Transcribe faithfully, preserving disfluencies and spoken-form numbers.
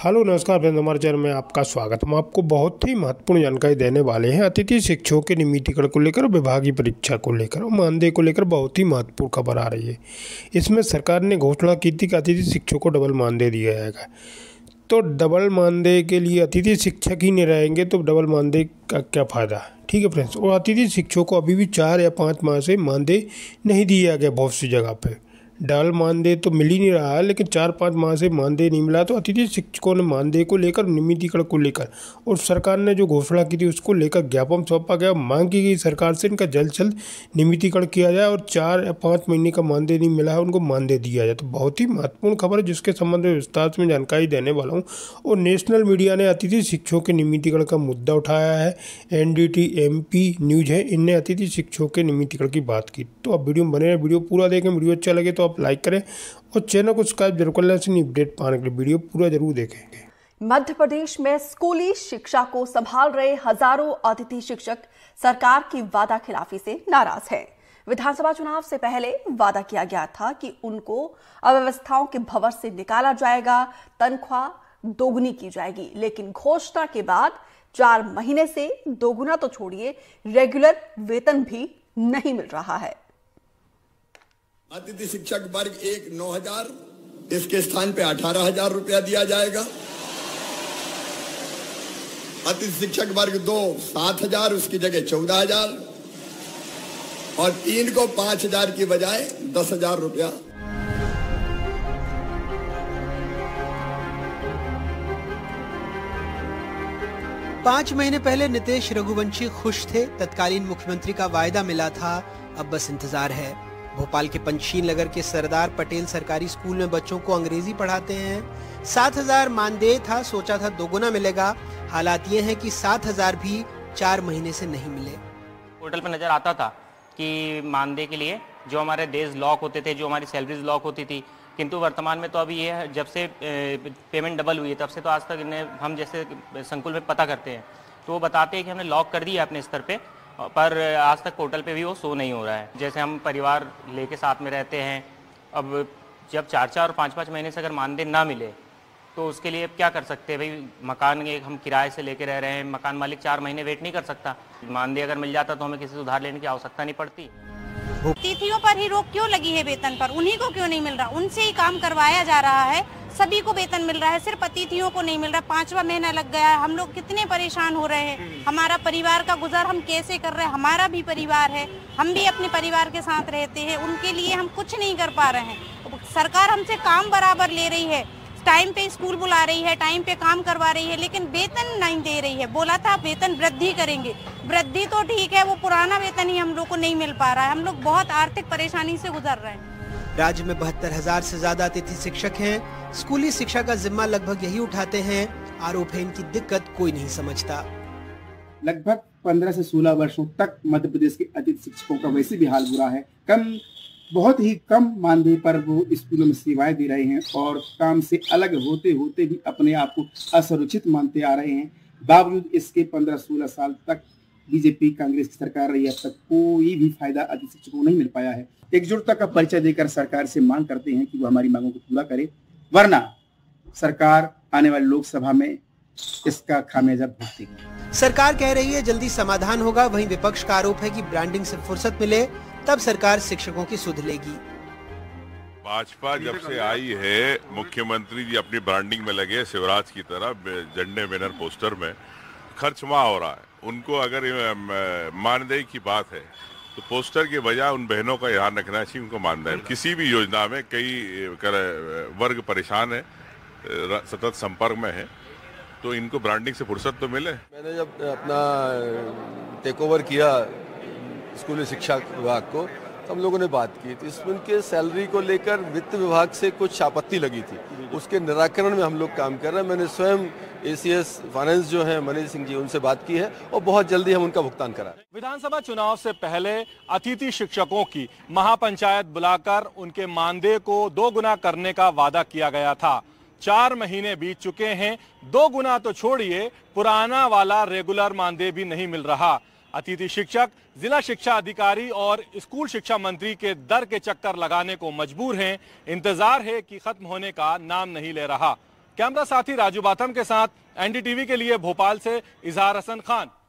Hello नमस्कार friends, हमारे channel में आपका स्वागत। हम आपको बहुत ही महत्वपूर्ण जानकारी देने वाले हैं अतिथि शिक्षकों के नियमितीकरण को लेकर, विभागीय परीक्षा को लेकर और मानदेय को लेकर बहुत ही महत्वपूर्ण खबर आ रही है। इसमें सरकार ने घोषणा की थी कि अतिथि शिक्षकों को डबल मानदेय दिया जाएगा। तो डबल मानदेय के लिए अतिथि शिक्षक ही नहीं रहेंगे तो डबल मानदेय का क्या फ़ायदा, ठीक है फ्रेंड्स। और अतिथि शिक्षकों को अभी भी चार या पाँच माह से मानदेय नहीं दिया गया। बहुत सी जगह पर डबल मानदेय तो मिल ही नहीं रहा है, लेकिन चार पाँच माह से मानदेय नहीं मिला। तो अतिथि शिक्षकों ने मानदेय को लेकर, नियमितीकरण को लेकर और सरकार ने जो घोषणा की थी उसको लेकर ज्ञापन सौंपा गया। मांग की गई सरकार से इनका जल्द जल्द नियमितीकरण किया जाए और चार या पाँच महीने का मानदेय नहीं मिला है उनको मानदेय दिया जाए। तो बहुत ही महत्वपूर्ण खबर है जिसके संबंध में विस्तार में जानकारी देने वाला हूँ। और नेशनल मीडिया ने अतिथि शिक्षकों के नियमितीकरण का मुद्दा उठाया है। N D T M P news है, इनने अतिथि शिक्षकों के नियमितीकरण की बात की। तो अब वीडियो में बने रहे, वीडियो पूरा देखें। वीडियो अच्छा लगे तो आप लाइक करें और चैनल को सब्सक्राइब जरूर कर लें। ऐसी अपडेट पाने के लिए वीडियो पूरा जरूर देखेंगे। मध्य प्रदेश में स्कूली शिक्षा को संभाल रहे हजारों अतिथि शिक्षक सरकार की वादा खिलाफी से नाराज हैं। विधानसभा चुनाव से पहले वादा किया गया था कि उनको अव्यवस्थाओं के भंवर से निकाला जाएगा, तनख्वाह दोगुनी की जाएगी, लेकिन घोषणा के बाद चार महीने से दोगुना तो छोड़िए, रेगुलर वेतन भी नहीं मिल रहा है। अतिथि शिक्षक वर्ग एक नौ हजार, इसके स्थान पे अठारह हजार रुपया दिया जाएगा। अतिथि शिक्षक वर्ग दो सात हजार, उसकी जगह चौदह हजार और तीन को पांच हजार की बजाय दस हजार रुपया। पांच महीने पहले नितेश रघुवंशी खुश थे। तत्कालीन मुख्यमंत्री का वायदा मिला था, अब बस इंतजार है। भोपाल के पंचशील नगर के सरदार पटेल सरकारी स्कूल में बच्चों को अंग्रेजी पढ़ाते हैं। सात हजार मानदेय था, सोचा था दोगुना मिलेगा। हालात ये हैं कि सात हजार भी चार महीने से नहीं मिले। पोर्टल पर नजर आता था कि मानदेय के लिए जो हमारे डेज लॉक होते थे, जो हमारी सैलरीज लॉक होती थी, किंतु वर्तमान में तो अभी ये जब से पेमेंट डबल हुई है तब से तो आज तक इन्हें हम जैसे संकुल में पता करते हैं तो वो बताते हैं कि हमने लॉक कर दिया अपने स्तर पे, पर आज तक पोर्टल पे भी वो शो नहीं हो रहा है। जैसे हम परिवार लेके साथ में रहते हैं, अब जब चार चार और पाँच पाँच महीने से अगर मानदेय ना मिले तो उसके लिए क्या कर सकते हैं भाई। मकान एक हम किराए से लेके रह रहे हैं, मकान मालिक चार महीने वेट नहीं कर सकता। मानदेय अगर मिल जाता तो हमें किसी से उधार लेने की आवश्यकता नहीं पड़ती। अतिथियों पर ही रोक क्यों लगी है वेतन पर? उन्हीं को क्यों नहीं मिल रहा? उनसे ही काम करवाया जा रहा है, सभी को वेतन मिल रहा है, सिर्फ अतिथियों को नहीं मिल रहा। पांचवा महीना लग गया है, हम लोग कितने परेशान हो रहे हैं। हमारा परिवार का गुजार हम कैसे कर रहे हैं? हमारा भी परिवार है, हम भी अपने परिवार के साथ रहते हैं, उनके लिए हम कुछ नहीं कर पा रहे हैं। सरकार हमसे काम बराबर ले रही है, टाइम पे स्कूल बुला रही है, टाइम पे काम करवा रही है, लेकिन वेतन नहीं दे रही है। बोला था वेतन वृद्धि करेंगे, वृद्धि तो ठीक है, वो पुराना वेतन ही हम लोग को नहीं मिल पा रहा है। हम लोग बहुत आर्थिक परेशानी से गुजर रहे हैं। राज्य में बहत्तर हजार से ज्यादा अतिथि शिक्षक हैं। स्कूली शिक्षा का जिम्मा लगभग यही उठाते हैं। आरोप है इनकी दिक्कत कोई नहीं समझता। लगभग पंद्रह से सोलह वर्षों तक मध्य प्रदेश के अतिथि शिक्षकों का वैसे भी हाल बुरा है। कम बहुत ही कम मानदेय पर वो स्कूलों में सेवाएं दे रहे हैं और काम से अलग होते होते भी अपने आप को असुरक्षित मानते आ रहे हैं। बावजूद इसके पंद्रह सोलह साल तक बीजेपी कांग्रेस की सरकार रही, अब तक कोई भी फायदा अतिथि शिक्षकों को नहीं मिल पाया है। एकजुटता का परिचय देकर सरकार से मांग करते हैं कि वो हमारी मांगों को पूरा करे, वरना सरकार आने वाली लोकसभा में इसका खामियाजा भुगतेगी। सरकार कह रही है जल्दी समाधान होगा, वहीं विपक्ष का आरोप है कि ब्रांडिंग से फुर्सत मिले तब सरकार शिक्षकों की सुध लेगी। भाजपा जब से आई है, मुख्यमंत्री जी अपनी ब्रांडिंग में लगे, शिवराज की तरह झंडे बैनर पोस्टर में खर्च वहाँ हो रहा है। उनको अगर मानदेय की बात है तो पोस्टर के बजाय उन बहनों का ध्यान रखना चाहिए, उनको मानदेय। किसी भी योजना में कई वर्ग परेशान है, सतत संपर्क में है, तो इनको ब्रांडिंग से फुर्सत तो मिले। मैंने जब अपना टेक ओवर किया स्कूली शिक्षा विभाग को, हम लोगों ने बात की थी, इसमें उनके सैलरी को लेकर वित्त विभाग से कुछ आपत्ति लगी थी, उसके निराकरण में हम लोग काम कर रहे हैं। मैंने स्वयं एसीएस फाइनेंस जो है मनीष सिंह जी, उनसे बात की है और बहुत जल्दी हम उनका भुगतान करा। विधानसभा चुनाव से पहले अतिथि शिक्षकों की महापंचायत बुलाकर उनके मानदेय को दो गुना करने का वादा किया गया था। चार महीने बीत चुके हैं, दो गुना तो छोड़िए, पुराना वाला रेगुलर मानदेय भी नहीं मिल रहा। अतिथि शिक्षक जिला शिक्षा अधिकारी और स्कूल शिक्षा मंत्री के दर के चक्कर लगाने को मजबूर हैं। इंतजार है कि खत्म होने का नाम नहीं ले रहा। कैमरा साथी राजू बाथम के साथ एनडीटीवी के लिए भोपाल से इजहार हसन खान।